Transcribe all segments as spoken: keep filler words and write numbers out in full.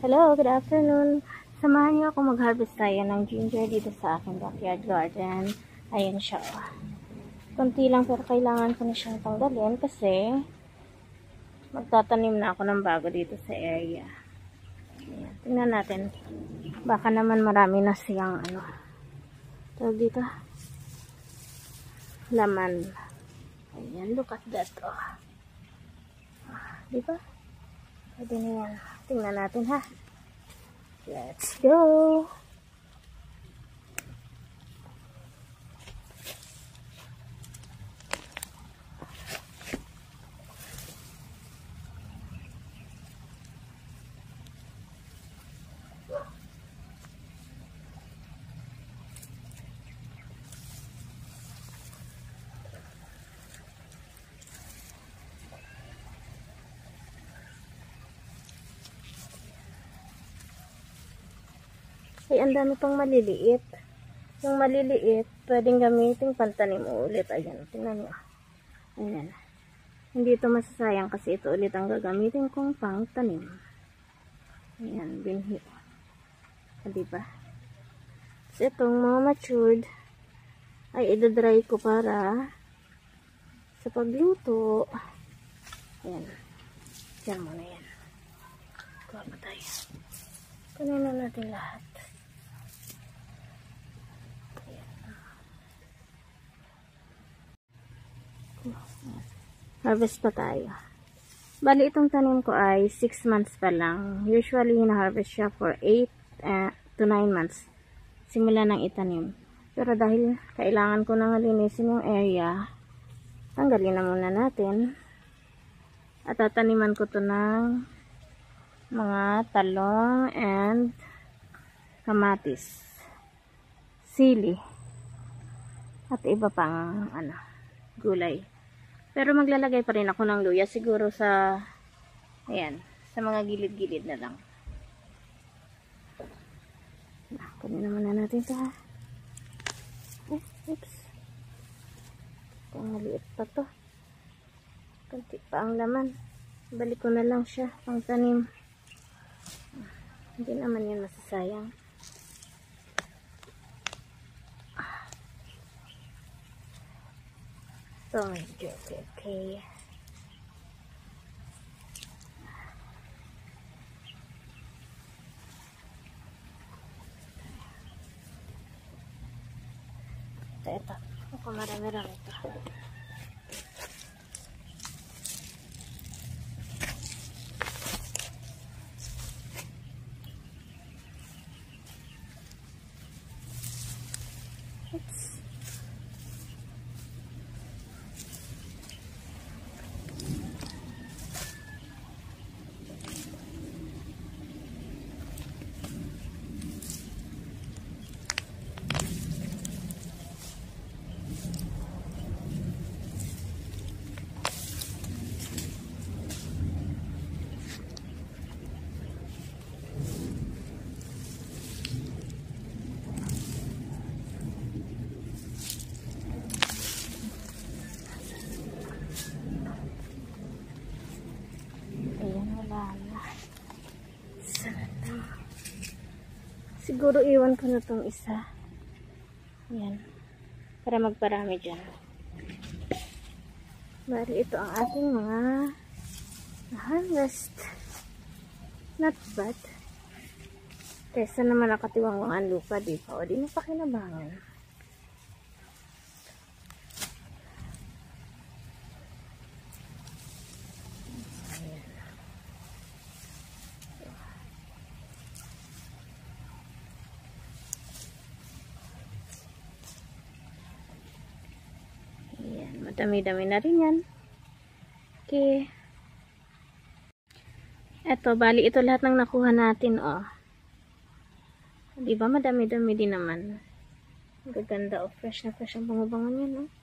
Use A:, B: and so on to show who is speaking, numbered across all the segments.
A: Hello, good afternoon. Samahan niyo ako mag-harvest tayo ng ginger dito sa aking backyard garden. Ayan siya. Kunti lang pero kailangan ko na siyang tanggalin kasi magtatanim na ako ng bago dito sa area. Ayan. Tingnan natin. Baka naman marami na siyang ano. Tawag dito. Laman. Ayan, look at that. Oh. Diba? Pwede na yan. Tingnan natin ha. Let's go! Ay, ang dami pang maliliit. Yung maliliit, pwedeng gamitin pantanim ulit. Ayan, tingnan nyo. Ayan. Hindi ito masasayang kasi ito ulit ang gagamitin kong pangtanim. Ayan, binhi. O, diba? So, itong mga matured ay idadry ko para sa pagluto. Ayan. Diyan muna yan. Kuha pa tayo. Kunin na natin lahat. Harvest pa tayo. Bali, itong tanim ko ay six months pa lang. Usually, hina-harvest siya for eight to nine months. Simula ng itanim. Pero dahil kailangan ko nang linisin yung area, tanggalin na muna natin. At tataniman ko to ng mga talong and kamatis, sili, at iba pang ano, gulay. Pero maglalagay pa rin ako ng luya siguro sa ayan, sa mga gilid-gilid na lang. Kunin naman na natin ito ha. Oops. Ang maliit pa to. Kunti pa ang laman. Balik ko na lang siya pang tanim. Hindi naman yan masasayang. So, medyo okay, okay. Ito, ito. Ako marami-rami ito. Siguro iwan ko na tong isa. Ayan. Para magparami dyan. Bari ito ang ating mga harvest. Not bad. Kesa naman nakatiwang ang lupa, di pa. O di mo pakinabangan. Dami-dami na rin yan. Okay. Eto, bali ito lahat ng nakuha natin, oh. Diba, madami-dami din naman. Gaganda, oh. Fresh na fresh ang bango-bango niyan, oh.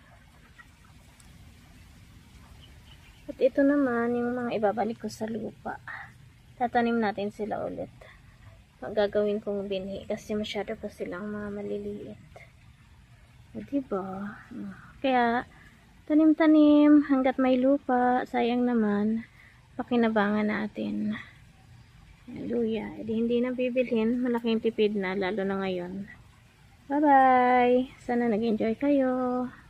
A: At ito naman, yung mga ibabalik ko sa lupa. Tatanim natin sila ulit. Gagawin kong binhi kasi masyado pa silang mga maliliit. Diba? Kaya, tanim-tanim hanggat may lupa, sayang naman, pakinabangan natin. Hallelujah. Edi hindi na bibilhin. Malaking tipid na, lalo na ngayon. Bye-bye! Sana nag-enjoy kayo.